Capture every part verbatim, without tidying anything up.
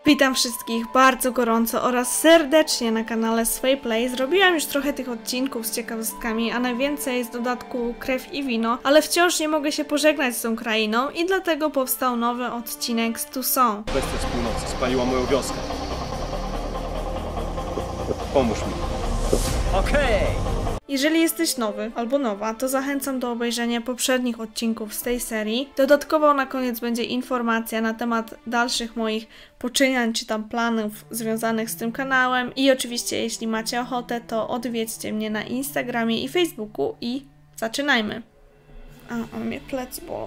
Witam wszystkich bardzo gorąco oraz serdecznie na kanale Swayplay. Zrobiłam już trochę tych odcinków z ciekawostkami, a najwięcej z dodatku Krew i Wino, ale wciąż nie mogę się pożegnać z tą krainą i dlatego powstał nowy odcinek z Toussaint. Bestia z północy spaliła moją wioskę. Pomóż mi. Okej! Okay. Jeżeli jesteś nowy albo nowa, to zachęcam do obejrzenia poprzednich odcinków z tej serii. Dodatkowo na koniec będzie informacja na temat dalszych moich poczynań czy tam planów związanych z tym kanałem. I oczywiście jeśli macie ochotę, to odwiedźcie mnie na Instagramie i Facebooku i zaczynajmy. A, on mnie plec bolą.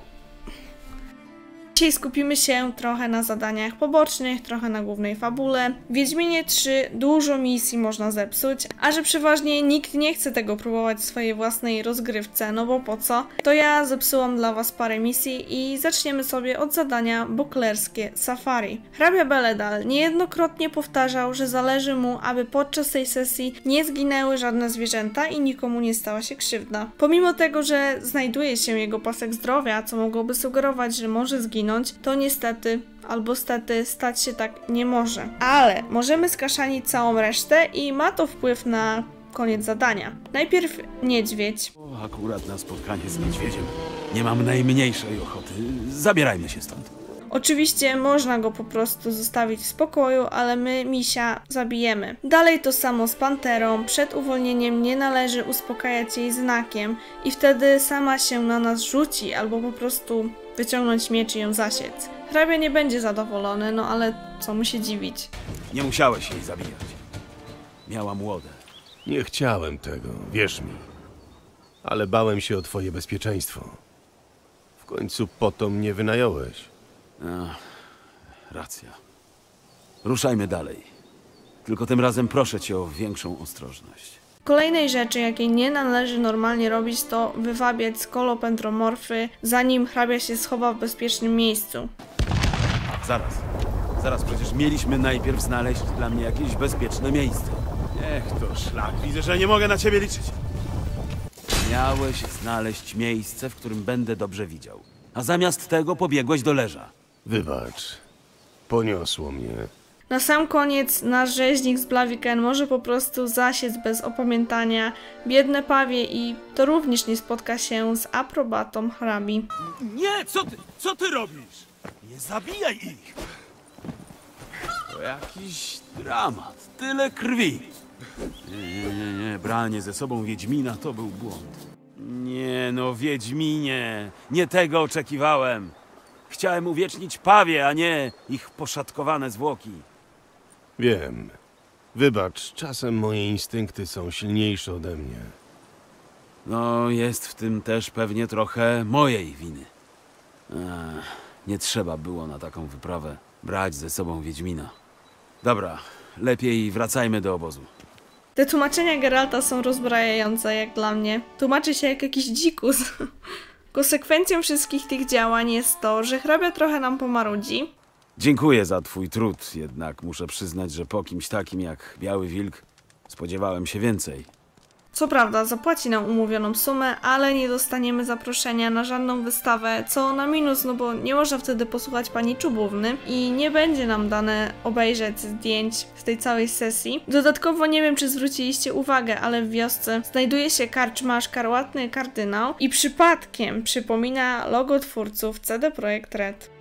Dzisiaj skupimy się trochę na zadaniach pobocznych, trochę na głównej fabule. W Wiedźminie trzy dużo misji można zepsuć, a że przeważnie nikt nie chce tego próbować w swojej własnej rozgrywce, no bo po co? To ja zepsułam dla was parę misji i zaczniemy sobie od zadania boklerskie safari. Hrabia Beledal niejednokrotnie powtarzał, że zależy mu, aby podczas tej sesji nie zginęły żadne zwierzęta i nikomu nie stała się krzywda. Pomimo tego, że znajduje się jego pasek zdrowia, co mogłoby sugerować, że może zginąć, to niestety albo stety stać się tak nie może. Ale możemy skaszanić całą resztę i ma to wpływ na koniec zadania. Najpierw niedźwiedź. O, akurat na spotkanie z niedźwiedziem. Nie mam najmniejszej ochoty. Zabierajmy się stąd. Oczywiście można go po prostu zostawić w spokoju, ale my misia zabijemy. Dalej to samo z panterą. Przed uwolnieniem nie należy uspokajać jej znakiem i wtedy sama się na nas rzuci albo po prostu wyciągnąć miecz i ją zasiec. Hrabia nie będzie zadowolony, no ale co mu się dziwić. Nie musiałeś jej zabijać. Miała młode. Nie chciałem tego, wierz mi. Ale bałem się o twoje bezpieczeństwo. W końcu po to mnie wynająłeś. Ach, racja. Ruszajmy dalej. Tylko tym razem proszę cię o większą ostrożność. Kolejnej rzeczy, jakiej nie należy normalnie robić, to wywabiać skolopendromorfy, zanim hrabia się schowa w bezpiecznym miejscu. Zaraz. Zaraz, przecież mieliśmy najpierw znaleźć dla mnie jakieś bezpieczne miejsce. Niech to szlak, widzę, że nie mogę na ciebie liczyć. Miałeś znaleźć miejsce, w którym będę dobrze widział. A zamiast tego pobiegłeś do leża. Wybacz, poniosło mnie. Na sam koniec nasz rzeźnik z Blaviken może po prostu zasiec bez opamiętania biedne pawie i to również nie spotka się z aprobatą hrabi. Nie, co ty, co ty robisz? Nie zabijaj ich! To jakiś dramat, tyle krwi. Nie, nie, nie, nie, branie ze sobą Wiedźmina to był błąd. Nie no, Wiedźminie, nie tego oczekiwałem. Chciałem uwiecznić pawie, a nie ich poszatkowane zwłoki. Wiem. Wybacz, czasem moje instynkty są silniejsze ode mnie. No, jest w tym też pewnie trochę mojej winy. Ech, nie trzeba było na taką wyprawę brać ze sobą Wiedźmina. Dobra, lepiej wracajmy do obozu. Te tłumaczenia Geralta są rozbrajające jak dla mnie. Tłumaczy się jak jakiś dzikus. Konsekwencją wszystkich tych działań jest to, że hrabia trochę nam pomarudzi. Dziękuję za twój trud, jednak muszę przyznać, że po kimś takim jak Biały Wilk spodziewałem się więcej. Co prawda zapłaci nam umówioną sumę, ale nie dostaniemy zaproszenia na żadną wystawę, co na minus, no bo nie można wtedy posłuchać pani Czubówny i nie będzie nam dane obejrzeć zdjęć z tej całej sesji. Dodatkowo nie wiem, czy zwróciliście uwagę, ale w wiosce znajduje się karczma Szkarłatny Kardynał i przypadkiem przypomina logo twórców C D Projekt Red.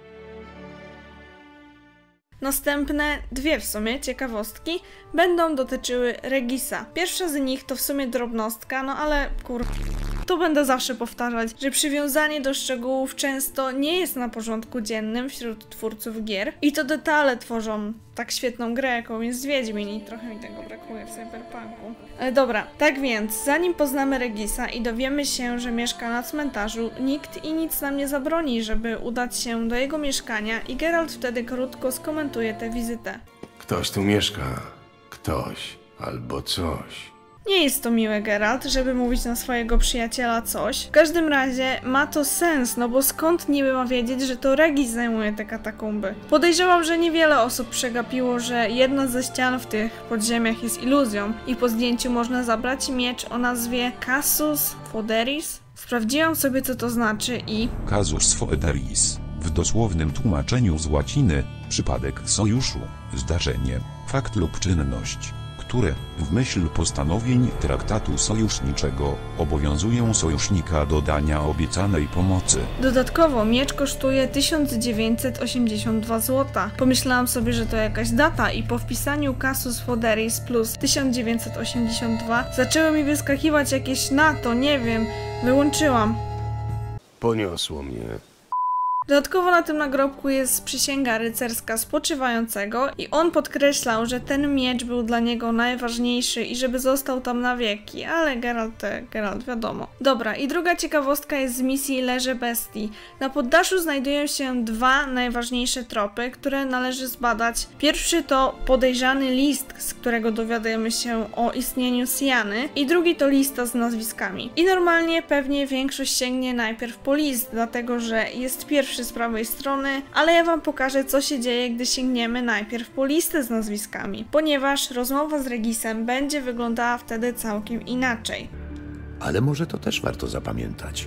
Następne dwie w sumie ciekawostki będą dotyczyły Regisa. Pierwsza z nich to w sumie drobnostka, no ale kur... To będę zawsze powtarzać, że przywiązanie do szczegółów często nie jest na porządku dziennym wśród twórców gier i to detale tworzą tak świetną grę, jaką jest Wiedźmin i trochę mi tego brakuje w Cyberpunku. Ale dobra, tak więc, zanim poznamy Regisa i dowiemy się, że mieszka na cmentarzu, nikt i nic nam nie zabroni, żeby udać się do jego mieszkania i Geralt wtedy krótko skomentuje tę wizytę. Ktoś tu mieszka. Ktoś albo coś. Nie jest to miłe, Geralt, żeby mówić na swojego przyjaciela coś. W każdym razie ma to sens, no bo skąd niby ma wiedzieć, że to Regis zajmuje te katakumby? Podejrzewam, że niewiele osób przegapiło, że jedna ze ścian w tych podziemiach jest iluzją i po zdjęciu można zabrać miecz o nazwie Casus Foederis. Sprawdziłam sobie, co to znaczy i... Casus Foederis. W dosłownym tłumaczeniu z łaciny, przypadek sojuszu, zdarzenie, fakt lub czynność, które, w myśl postanowień traktatu sojuszniczego, obowiązują sojusznika do dania obiecanej pomocy. Dodatkowo miecz kosztuje tysiąc dziewięćset osiemdziesiąt dwa złota. Pomyślałam sobie, że to jakaś data i po wpisaniu Casus Foderis plus tysiąc dziewięćset osiemdziesiąt dwa zaczęły mi wyskakiwać jakieś NATO, nie wiem, wyłączyłam. Poniosło mnie. Dodatkowo na tym nagrobku jest przysięga rycerska spoczywającego i on podkreślał, że ten miecz był dla niego najważniejszy i żeby został tam na wieki, ale Geralt, Geralt wiadomo. Dobra, i druga ciekawostka jest z misji Leże Bestii. Na poddaszu znajdują się dwa najważniejsze tropy, które należy zbadać. Pierwszy to podejrzany list, z którego dowiadujemy się o istnieniu Siany, i drugi to lista z nazwiskami. I normalnie pewnie większość sięgnie najpierw po list, dlatego że jest pierwszy z prawej strony, ale ja wam pokażę, co się dzieje, gdy sięgniemy najpierw po listę z nazwiskami, ponieważ rozmowa z Regisem będzie wyglądała wtedy całkiem inaczej. Ale może to też warto zapamiętać.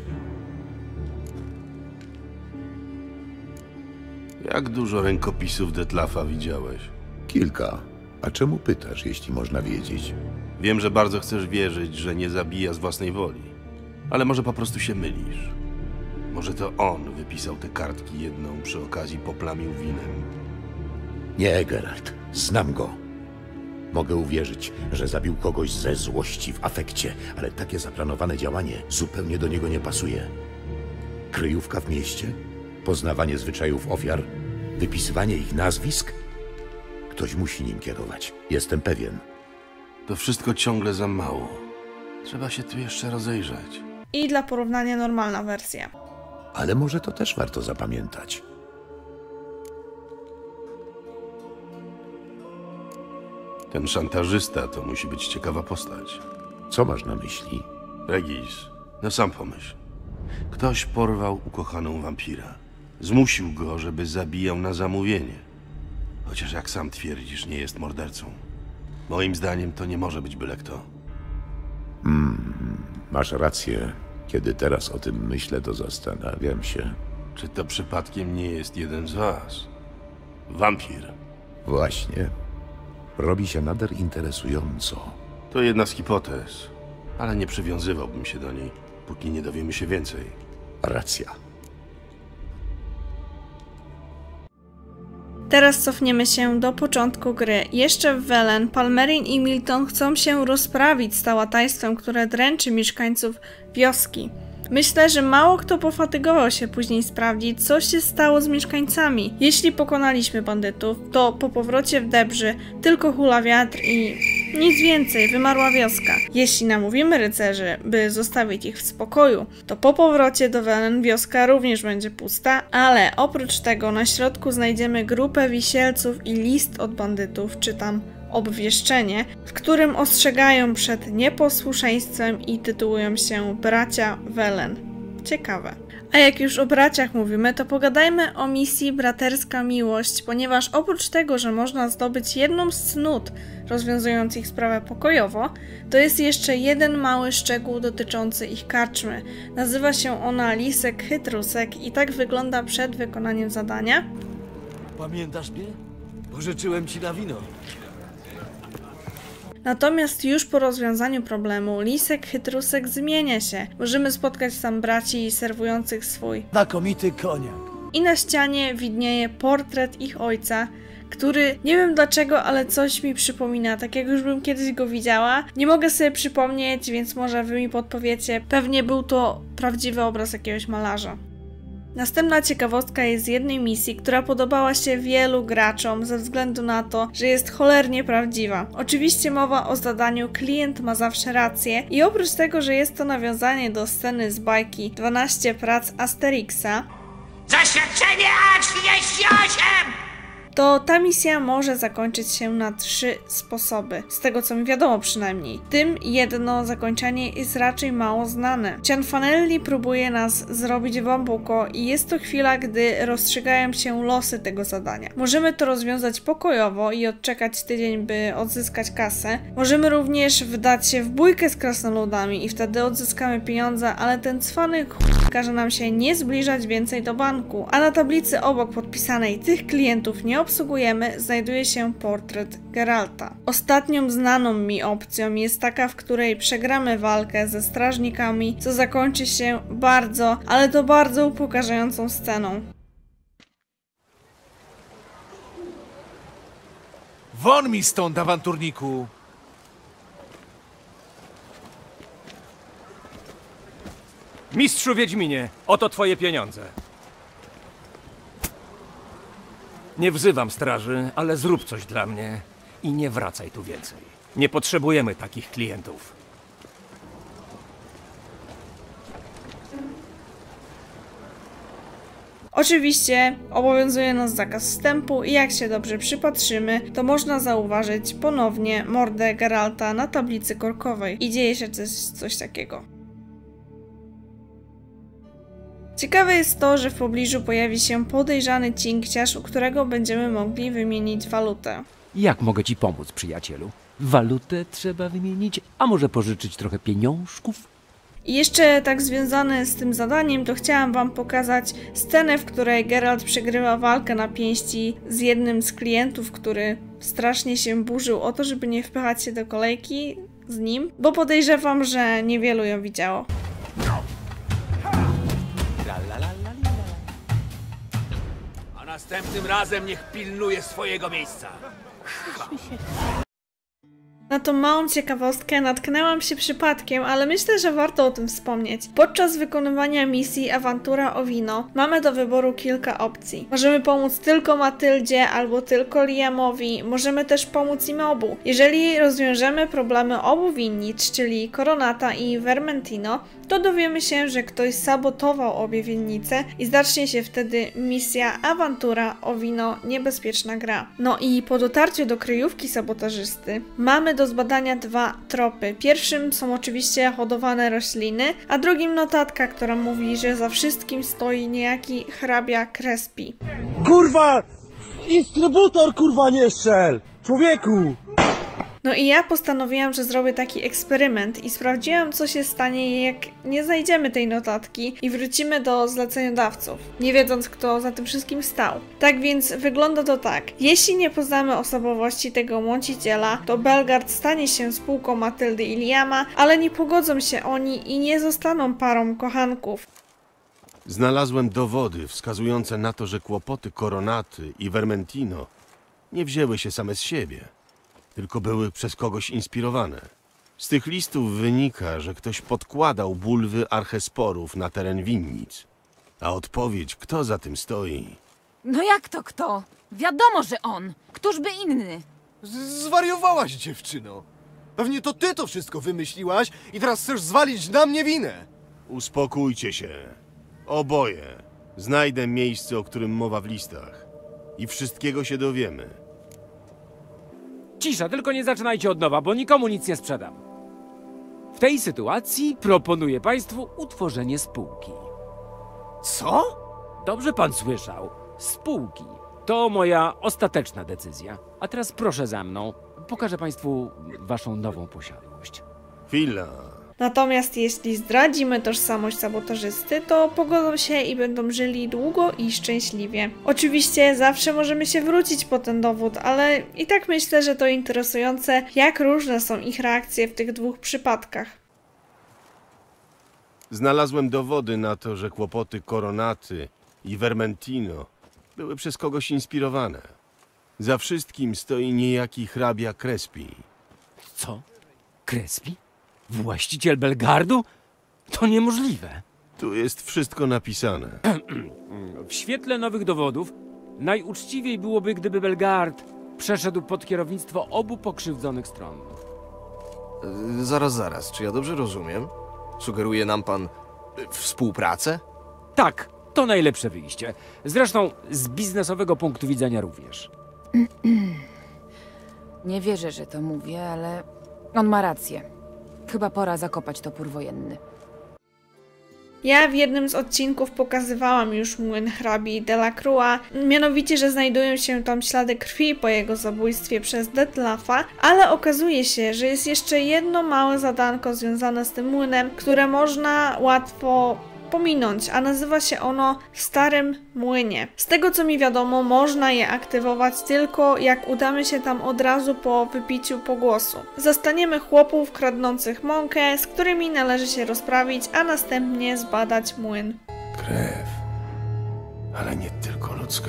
Jak dużo rękopisów Detlafa widziałeś? Kilka. A czemu pytasz, jeśli można wiedzieć? Wiem, że bardzo chcesz wierzyć, że nie zabija z własnej woli. Ale może po prostu się mylisz. Może to on wypisał te kartki, jedną przy okazji poplamił winem. Nie, Geralt. Znam go. Mogę uwierzyć, że zabił kogoś ze złości w afekcie, ale takie zaplanowane działanie zupełnie do niego nie pasuje. Kryjówka w mieście? Poznawanie zwyczajów ofiar? Wypisywanie ich nazwisk? Ktoś musi nim kierować. Jestem pewien. To wszystko ciągle za mało. Trzeba się tu jeszcze rozejrzeć. I dla porównania normalna wersja. Ale może to też warto zapamiętać. Ten szantażysta to musi być ciekawa postać. Co masz na myśli? Regis, no sam pomyśl. Ktoś porwał ukochaną wampira. Zmusił go, żeby zabijał na zamówienie. Chociaż jak sam twierdzisz, nie jest mordercą. Moim zdaniem to nie może być byle kto. Hmm, masz rację. Kiedy teraz o tym myślę, to zastanawiam się. Czy to przypadkiem nie jest jeden z was? Wampir. Właśnie. Robi się nader interesująco. To jedna z hipotez, ale nie przywiązywałbym się do niej, póki nie dowiemy się więcej. Racja. Teraz cofniemy się do początku gry. Jeszcze w Velen Palmerin i Milton chcą się rozprawić z tałataństwem, które dręczy mieszkańców wioski. Myślę, że mało kto pofatygował się później sprawdzić, co się stało z mieszkańcami. Jeśli pokonaliśmy bandytów, to po powrocie w Debrzy tylko hula wiatr i nic więcej, wymarła wioska. Jeśli namówimy rycerzy, by zostawić ich w spokoju, to po powrocie do Velen wioska również będzie pusta, ale oprócz tego na środku znajdziemy grupę wisielców i list od bandytów, czy tam obwieszczenie, w którym ostrzegają przed nieposłuszeństwem i tytułują się Bracia Velen. Ciekawe. A jak już o braciach mówimy, to pogadajmy o misji Braterska Miłość, ponieważ oprócz tego, że można zdobyć jedną z cnót rozwiązując ich sprawę pokojowo, to jest jeszcze jeden mały szczegół dotyczący ich karczmy. Nazywa się ona Lisek Chytrusek i tak wygląda przed wykonaniem zadania. Pamiętasz mnie? Pożyczyłem ci na wino. Natomiast już po rozwiązaniu problemu Lisek Chytrusek zmienia się. Możemy spotkać tam braci serwujących swój Znakomity koniak. i na ścianie widnieje portret ich ojca, który nie wiem dlaczego, ale coś mi przypomina, tak jak już bym kiedyś go widziała. Nie mogę sobie przypomnieć, więc może wy mi podpowiecie. Pewnie był to prawdziwy obraz jakiegoś malarza. Następna ciekawostka jest z jednej misji, która podobała się wielu graczom ze względu na to, że jest cholernie prawdziwa. Oczywiście mowa o zadaniu Klient ma zawsze rację i oprócz tego, że jest to nawiązanie do sceny z bajki dwanaście prac Asterixa, Zaświadczenie A trzydzieści osiem! to ta misja może zakończyć się na trzy sposoby, z tego co mi wiadomo przynajmniej. Tym jedno zakończenie jest raczej mało znane. Cianfanelli próbuje nas zrobić w bambuko i jest to chwila, gdy rozstrzygają się losy tego zadania. Możemy to rozwiązać pokojowo i odczekać tydzień, by odzyskać kasę. Możemy również wdać się w bójkę z krasnoludami i wtedy odzyskamy pieniądze, ale ten cwany ch... każe nam się nie zbliżać więcej do banku. A na tablicy obok podpisanej tych klientów nie obsługujemy znajduje się portret Geralta. Ostatnią znaną mi opcją jest taka, w której przegramy walkę ze strażnikami, co zakończy się bardzo, ale to bardzo upokarzającą sceną. Won mi stąd, awanturniku! Mistrzu Wiedźminie, oto twoje pieniądze. Nie wzywam straży, ale zrób coś dla mnie i nie wracaj tu więcej. Nie potrzebujemy takich klientów. Oczywiście obowiązuje nas zakaz wstępu i jak się dobrze przypatrzymy, to można zauważyć ponownie mordę Geralta na tablicy korkowej i dzieje się coś, coś takiego. Ciekawe jest to, że w pobliżu pojawi się podejrzany cinkciarz, u którego będziemy mogli wymienić walutę. Jak mogę ci pomóc, przyjacielu? Walutę trzeba wymienić, a może pożyczyć trochę pieniążków? I jeszcze tak związane z tym zadaniem, to chciałam wam pokazać scenę, w której Geralt przegrywa walkę na pięści z jednym z klientów, który strasznie się burzył o to, żeby nie wpychać się do kolejki z nim, bo podejrzewam, że niewielu ją widziało. A następnym razem niech pilnuje swojego miejsca. Na tą małą ciekawostkę natknęłam się przypadkiem, ale myślę, że warto o tym wspomnieć. Podczas wykonywania misji Awantura o wino mamy do wyboru kilka opcji. Możemy pomóc tylko Matyldzie albo tylko Liamowi, możemy też pomóc im obu. Jeżeli rozwiążemy problemy obu winnic, czyli Coronata i Vermentino, to dowiemy się, że ktoś sabotował obie winnice i zacznie się wtedy misja Awantura o wino niebezpieczna gra. No i po dotarciu do kryjówki sabotażysty mamy do zbadania dwa tropy. Pierwszym są oczywiście hodowane rośliny, a drugim notatka, która mówi, że za wszystkim stoi niejaki hrabia Crespi. Kurwa! Instrybutor, kurwa, nie strzel! Człowieku! No i ja postanowiłam, że zrobię taki eksperyment i sprawdziłam, co się stanie, jak nie znajdziemy tej notatki i wrócimy do zleceniodawców, nie wiedząc, kto za tym wszystkim stał. Tak więc wygląda to tak. Jeśli nie poznamy osobowości tego mąciciela, to Belgard stanie się spółką Matyldy i Liama, ale nie pogodzą się oni i nie zostaną parą kochanków. Znalazłem dowody wskazujące na to, że kłopoty Coronaty i Vermentino nie wzięły się same z siebie, tylko były przez kogoś inspirowane. Z tych listów wynika, że ktoś podkładał bulwy archesporów na teren winnic. A odpowiedź, kto za tym stoi... No jak to kto? Wiadomo, że on. Któż by inny? Zwariowałaś, dziewczyno. Pewnie to ty to wszystko wymyśliłaś i teraz chcesz zwalić na mnie winę. Uspokójcie się. Oboje. Znajdę miejsce, o którym mowa w listach. I wszystkiego się dowiemy. Cisza, tylko nie zaczynajcie od nowa, bo nikomu nic nie sprzedam. W tej sytuacji proponuję państwu utworzenie spółki. Co? Dobrze pan słyszał. Spółki. To moja ostateczna decyzja. A teraz proszę za mną. Pokażę państwu waszą nową posiadłość. Chwila. Natomiast jeśli zdradzimy tożsamość sabotażysty, to pogodzą się i będą żyli długo i szczęśliwie. Oczywiście zawsze możemy się wrócić po ten dowód, ale i tak myślę, że to interesujące, jak różne są ich reakcje w tych dwóch przypadkach. Znalazłem dowody na to, że kłopoty Coronaty i Vermentino były przez kogoś inspirowane. Za wszystkim stoi niejaki hrabia Crespi. Co? Crespi? Właściciel Belgardu? To niemożliwe. Tu jest wszystko napisane. W świetle nowych dowodów najuczciwiej byłoby, gdyby Belgard przeszedł pod kierownictwo obu pokrzywdzonych stron. Yy, zaraz, zaraz. Czy ja dobrze rozumiem? Sugeruje nam pan yy, współpracę? Tak, to najlepsze wyjście. Zresztą z biznesowego punktu widzenia również. Nie wierzę, że to mówię, ale on ma rację. Chyba pora zakopać topór wojenny. Ja w jednym z odcinków pokazywałam już młyn hrabi Delacroix, mianowicie, że znajdują się tam ślady krwi po jego zabójstwie przez Detlafa, ale okazuje się, że jest jeszcze jedno małe zadanko związane z tym młynem, które można łatwo pominąć, a nazywa się ono w Starym Młynie. Z tego co mi wiadomo, można je aktywować tylko jak udamy się tam od razu po wypiciu pogłosu. Zastaniemy chłopów kradnących mąkę, z którymi należy się rozprawić, a następnie zbadać młyn. Krew. Ale nie tylko ludzka.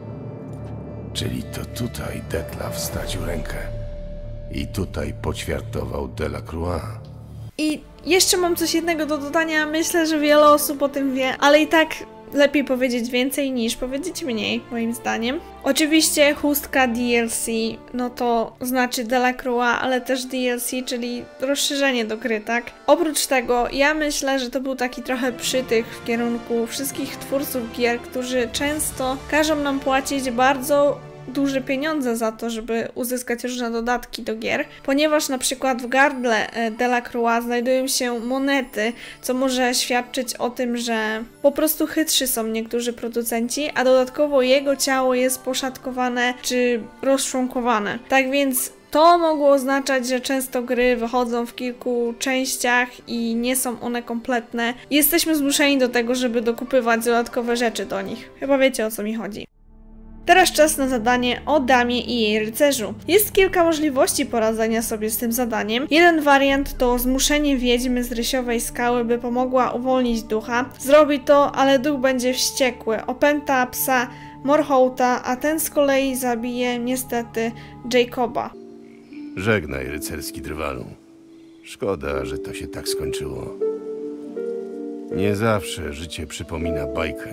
Czyli to tutaj Detlaf stracił rękę. I tutaj poćwiartował Delacroix. I jeszcze mam coś jednego do dodania, myślę, że wiele osób o tym wie, ale i tak lepiej powiedzieć więcej niż powiedzieć mniej, moim zdaniem. Oczywiście chustka D L C, no to znaczy Delacroix, ale też D L C, czyli rozszerzenie do gry, tak? Oprócz tego, ja myślę, że to był taki trochę przytych w kierunku wszystkich twórców gier, którzy często każą nam płacić bardzo duże pieniądze za to, żeby uzyskać różne dodatki do gier, ponieważ na przykład w gardle Delacroix znajdują się monety, co może świadczyć o tym, że po prostu chytrzy są niektórzy producenci, a dodatkowo jego ciało jest poszatkowane czy rozczłonkowane. Tak więc to mogło oznaczać, że często gry wychodzą w kilku częściach i nie są one kompletne. Jesteśmy zmuszeni do tego, żeby dokupywać dodatkowe rzeczy do nich. Chyba wiecie, o co mi chodzi. Teraz czas na zadanie o damie i jej rycerzu. Jest kilka możliwości poradzenia sobie z tym zadaniem. Jeden wariant to zmuszenie wiedźmy z rysiowej skały, by pomogła uwolnić ducha. Zrobi to, ale duch będzie wściekły, opęta psa Morhouta, a ten z kolei zabije niestety Jacoba. Żegnaj, rycerski drwalu. Szkoda, że to się tak skończyło. Nie zawsze życie przypomina bajkę.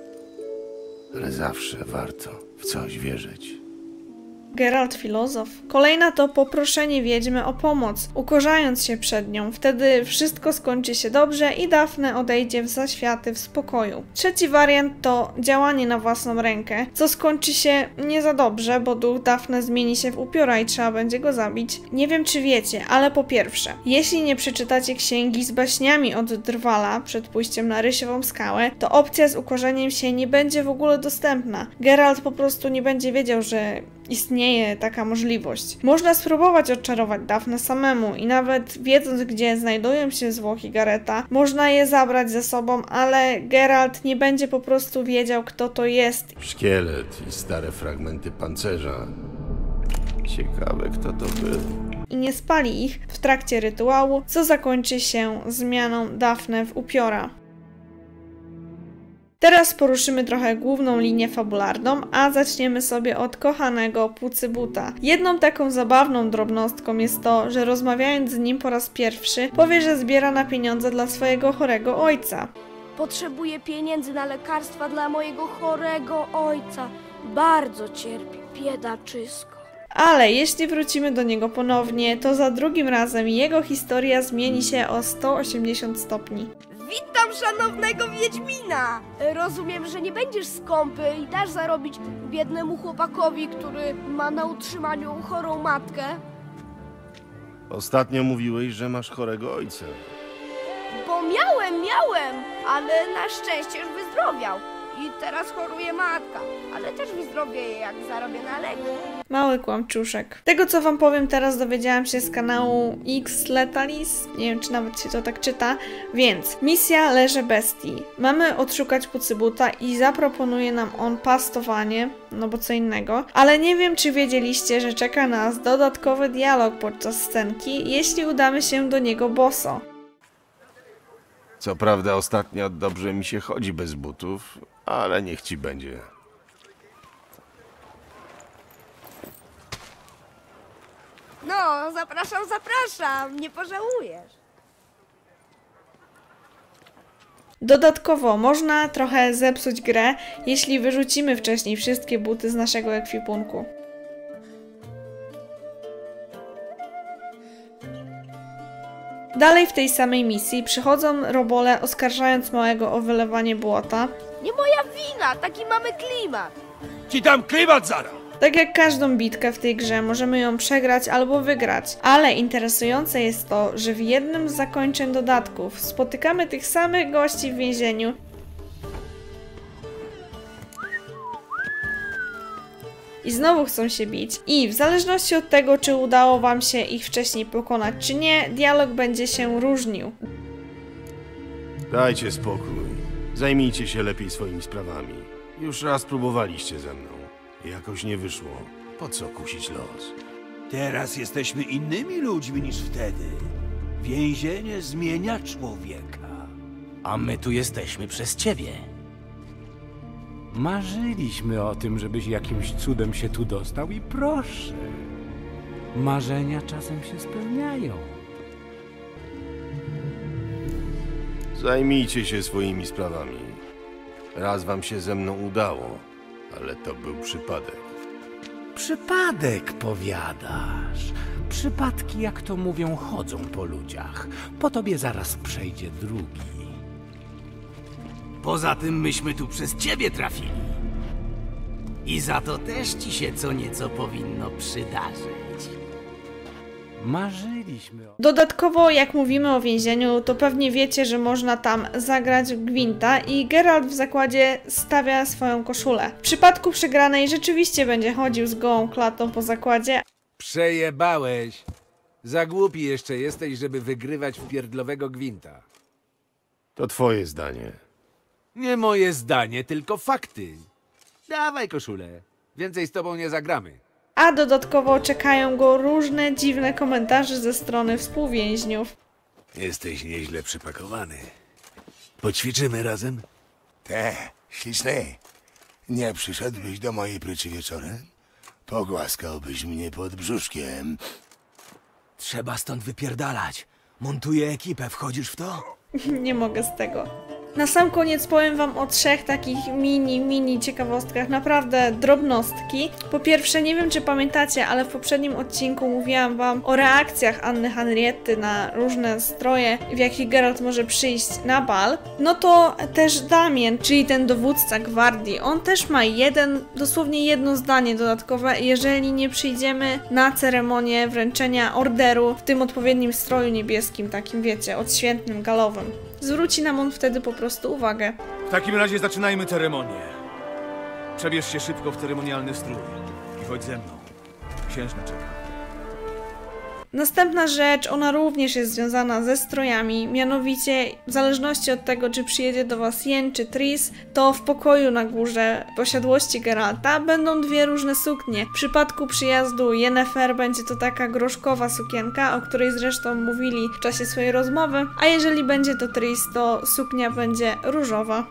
Ale zawsze warto w coś wierzyć. Geralt filozof. Kolejna to poproszenie wiedźmy o pomoc, ukorzając się przed nią. Wtedy wszystko skończy się dobrze i Dafne odejdzie w zaświaty w spokoju. Trzeci wariant to działanie na własną rękę, co skończy się nie za dobrze, bo duch Dafne zmieni się w upiora i trzeba będzie go zabić. Nie wiem czy wiecie, ale po pierwsze, jeśli nie przeczytacie księgi z baśniami od Drwala przed pójściem na Rysiową skałę, to opcja z ukorzeniem się nie będzie w ogóle dostępna. Geralt po prostu nie będzie wiedział, że istnieje taka możliwość. Można spróbować odczarować Dafne samemu i nawet wiedząc, gdzie znajdują się zwłoki Gareta, można je zabrać ze sobą, ale Geralt nie będzie po prostu wiedział, kto to jest. Szkielet i stare fragmenty pancerza. Ciekawe, kto to był. I nie spali ich w trakcie rytuału, co zakończy się zmianą Dafne w upiora. Teraz poruszymy trochę główną linię fabularną, a zaczniemy sobie od kochanego Pucybuta. Jedną taką zabawną drobnostką jest to, że rozmawiając z nim po raz pierwszy, powie, że zbiera na pieniądze dla swojego chorego ojca. Potrzebuję pieniędzy na lekarstwa dla mojego chorego ojca. Bardzo cierpi, biedaczysko. Ale jeśli wrócimy do niego ponownie, to za drugim razem jego historia zmieni się o sto osiemdziesiąt stopni. Witam szanownego Wiedźmina! Rozumiem, że nie będziesz skąpy i dasz zarobić biednemu chłopakowi, który ma na utrzymaniu chorą matkę. Ostatnio mówiłeś, że masz chorego ojca. Bo miałem, miałem, ale na szczęście już wyzdrowiał. I teraz choruje matka, ale też wyzdrowieje, jak zarobię na leki. Mały kłamczuszek. Tego, co wam powiem teraz, dowiedziałam się z kanału X Letalis. Nie wiem, czy nawet się to tak czyta. Więc misja Leże Bestii. Mamy odszukać Pucybuta i zaproponuje nam on pastowanie, no bo co innego. Ale nie wiem, czy wiedzieliście, że czeka nas dodatkowy dialog podczas scenki, jeśli udamy się do niego boso. Co prawda ostatnio dobrze mi się chodzi bez butów, ale niech ci będzie. No, zapraszam, zapraszam, nie pożałujesz. Dodatkowo można trochę zepsuć grę, jeśli wyrzucimy wcześniej wszystkie buty z naszego ekwipunku. Dalej w tej samej misji przychodzą robole, oskarżając małego o wylewanie błota. Nie moja wina, taki mamy klimat. Ci dam klimat zaraz! Tak jak każdą bitkę w tej grze, możemy ją przegrać albo wygrać, ale interesujące jest to, że w jednym z zakończeń dodatków spotykamy tych samych gości w więzieniu. I znowu chcą się bić. I w zależności od tego, czy udało wam się ich wcześniej pokonać, czy nie, dialog będzie się różnił. Dajcie spokój. Zajmijcie się lepiej swoimi sprawami. Już raz próbowaliście ze mną. Jakoś nie wyszło. Po co kusić los? Teraz jesteśmy innymi ludźmi niż wtedy. Więzienie zmienia człowieka. A my tu jesteśmy przez ciebie. Marzyliśmy o tym, żebyś jakimś cudem się tu dostał i proszę. Marzenia czasem się spełniają. Zajmijcie się swoimi sprawami. Raz wam się ze mną udało, ale to był przypadek. Przypadek, powiadasz. Przypadki, jak to mówią, chodzą po ludziach. Po tobie zaraz przejdzie drugi. Poza tym myśmy tu przez ciebie trafili. I za to też ci się co nieco powinno przydarzyć. Marzyliśmy o... Dodatkowo, jak mówimy o więzieniu, to pewnie wiecie, że można tam zagrać w gwinta i Geralt w zakładzie stawia swoją koszulę. W przypadku przegranej rzeczywiście będzie chodził z gołą klatą po zakładzie. Przejebałeś. Za głupi jeszcze jesteś, żeby wygrywać w pierdlowego gwinta. To twoje zdanie. Nie moje zdanie, tylko fakty. Dawaj koszulę. Więcej z tobą nie zagramy. A dodatkowo czekają go różne dziwne komentarze ze strony współwięźniów. Jesteś nieźle przypakowany. Poćwiczymy razem? Te, śliczny. Nie przyszedłbyś do mojej pryczy wieczorem? Pogłaskałbyś mnie pod brzuszkiem. Trzeba stąd wypierdalać. Montuję ekipę, wchodzisz w to? Nie mogę z tego. Na sam koniec powiem wam o trzech takich mini, mini ciekawostkach, naprawdę drobnostki. Po pierwsze, nie wiem czy pamiętacie, ale w poprzednim odcinku mówiłam wam o reakcjach Anny Henrietty na różne stroje, w jakich Geralt może przyjść na bal. No to też Damien, czyli ten dowódca gwardii, on też ma jeden, dosłownie jedno zdanie dodatkowe, jeżeli nie przyjdziemy na ceremonię wręczenia orderu w tym odpowiednim stroju niebieskim, takim wiecie, odświętnym, galowym. Zwróci nam on wtedy po prostu uwagę. W takim razie zaczynajmy ceremonię. Przebierz się szybko w ceremonialny strój i chodź ze mną. Księżna czeka. Następna rzecz, ona również jest związana ze strojami, mianowicie w zależności od tego, czy przyjedzie do was Yen czy Triss, to w pokoju na górze posiadłości Geralta będą dwie różne suknie. W przypadku przyjazdu Yennefer będzie to taka groszkowa sukienka, o której zresztą mówili w czasie swojej rozmowy, a jeżeli będzie to Triss, to suknia będzie różowa.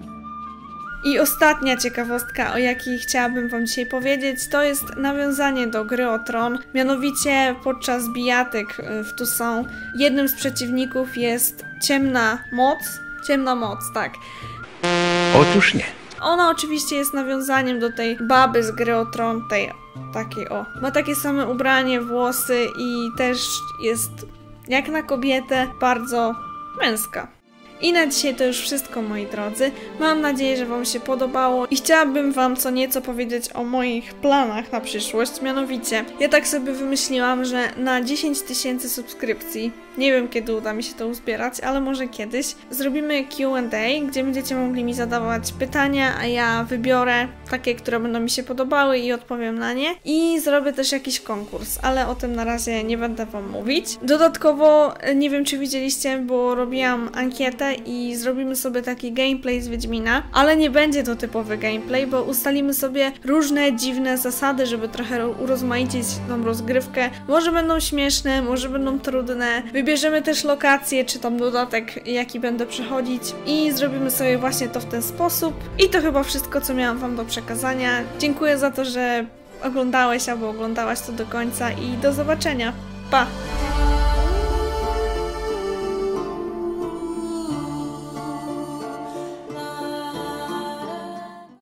I ostatnia ciekawostka, o jakiej chciałabym wam dzisiaj powiedzieć, to jest nawiązanie do gry o Tron. Mianowicie podczas bijatyk w Toussaint jednym z przeciwników jest ciemna moc. Ciemna moc, tak. Otóż nie. Ona oczywiście jest nawiązaniem do tej baby z gry o Tron, tej takiej o. Ma takie same ubranie, włosy i też jest jak na kobietę bardzo męska. I na dzisiaj to już wszystko, moi drodzy. Mam nadzieję, że wam się podobało i chciałabym wam co nieco powiedzieć o moich planach na przyszłość. Mianowicie, ja tak sobie wymyśliłam, że na dziesięć tysięcy subskrypcji, nie wiem kiedy uda mi się to uzbierać, ale może kiedyś, zrobimy Q and A, gdzie będziecie mogli mi zadawać pytania, a ja wybiorę takie, które będą mi się podobały i odpowiem na nie. I zrobię też jakiś konkurs, ale o tym na razie nie będę wam mówić. Dodatkowo, nie wiem czy widzieliście, bo robiłam ankietę i zrobimy sobie taki gameplay z Wiedźmina, ale nie będzie to typowy gameplay, bo ustalimy sobie różne dziwne zasady, żeby trochę urozmaicić tą rozgrywkę. Może będą śmieszne, może będą trudne. Wybierzemy też lokację, czy tam dodatek, jaki będę przechodzić i zrobimy sobie właśnie to w ten sposób. I to chyba wszystko, co miałam wam do przekazania. Dziękuję za to, że oglądałeś albo oglądałaś to do końca i do zobaczenia. Pa!